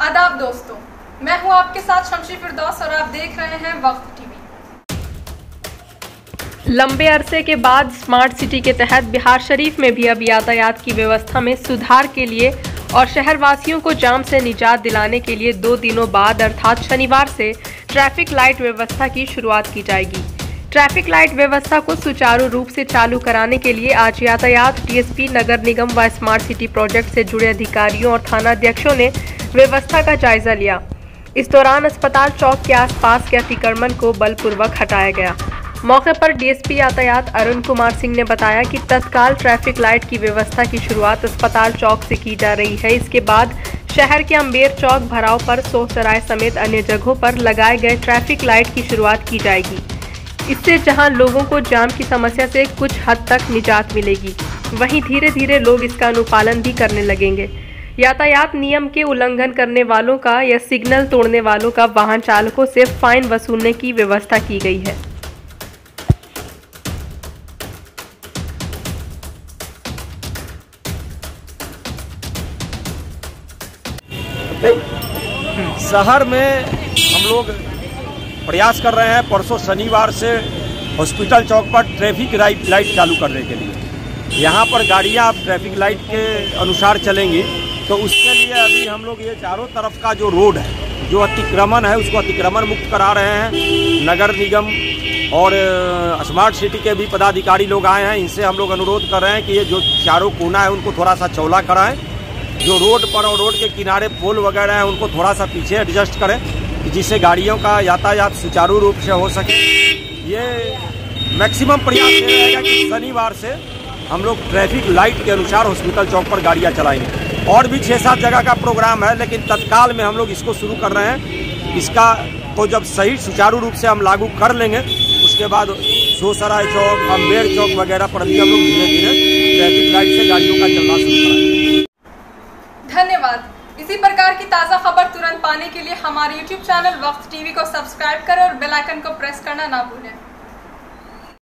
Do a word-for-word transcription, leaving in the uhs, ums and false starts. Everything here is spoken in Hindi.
आदाब दोस्तों, मैं हूं आपके साथ शमशी फिरदौस और आप देख रहे हैं वक्त टीवी। लंबे अरसे के बाद स्मार्ट सिटी के तहत बिहार शरीफ में भी अब यातायात की व्यवस्था में सुधार के लिए और शहरवासियों को जाम से निजात दिलाने के लिए दो दिनों बाद अर्थात शनिवार से ट्रैफिक लाइट व्यवस्था की शुरुआत की जाएगी। ट्रैफिक लाइट व्यवस्था को सुचारू रूप से चालू कराने के लिए आज यातायात, टीएसपी, नगर निगम व स्मार्ट सिटी प्रोजेक्ट से जुड़े अधिकारियों और थानाध्यक्षों ने व्यवस्था का जायजा लिया। इस दौरान अस्पताल चौक के आसपास के अतिक्रमण को बलपूर्वक हटाया गया। मौके पर डीएसपी यातायात अरुण कुमार सिंह ने बताया कि तत्काल ट्रैफिक लाइट की व्यवस्था की शुरुआत अस्पताल चौक से की जा रही है। इसके बाद शहर के अम्बेर चौक, भराव पर, सोहसराय समेत अन्य जगहों पर लगाए गए ट्रैफिक लाइट की शुरुआत की जाएगी। इससे जहां लोगों को जाम की समस्या से कुछ हद तक निजात मिलेगी, वहीं धीरे धीरे लोग इसका अनुपालन भी करने लगेंगे। यातायात नियम के उल्लंघन करने वालों का या सिग्नल तोड़ने वालों का वाहन चालकों से फाइन वसूलने की व्यवस्था की गई है। शहर में हम लोग प्रयास कर रहे हैं परसों शनिवार से हॉस्पिटल चौक पर ट्रैफिक लाइट लाइट चालू करने के लिए। यहाँ पर गाड़ियाँ अब ट्रैफिक लाइट के अनुसार चलेंगी, तो उसके लिए अभी हम लोग ये चारों तरफ का जो रोड है, जो अतिक्रमण है, उसको अतिक्रमण मुक्त करा रहे हैं। नगर निगम और स्मार्ट सिटी के भी पदाधिकारी लोग आए हैं। इनसे हम लोग अनुरोध कर रहे हैं कि ये जो चारों कोना है उनको थोड़ा सा चौड़ा कराएं। जो रोड पर और रोड के किनारे पोल वगैरह हैं उनको थोड़ा सा पीछे एडजस्ट करें, जिससे गाड़ियों का यातायात सुचारू रूप से हो सके। ये मैक्सिमम प्रयास ये रहेगा कि शनिवार से हम लोग ट्रैफिक लाइट के अनुसार हॉस्पिटल चौक पर गाड़ियां चलाएंगे। और भी छः सात जगह का प्रोग्राम है, लेकिन तत्काल में हम लोग इसको शुरू कर रहे हैं। इसका तो जब सही सुचारू रूप से हम लागू कर लेंगे, उसके बाद सोहसराय चौक, अम्बेर चौक वगैरह पर भी हम लोग धीरे धीरे ट्रैफिक लाइट से गाड़ियों का चलना शुरू करेंगे। धन्यवाद। इसी प्रकार की ताज़ा खबर तुरंत पाने के लिए हमारे यूट्यूब चैनल वक्त टीवी को सब्सक्राइब करें और बेल आइकन को प्रेस करना ना भूलें।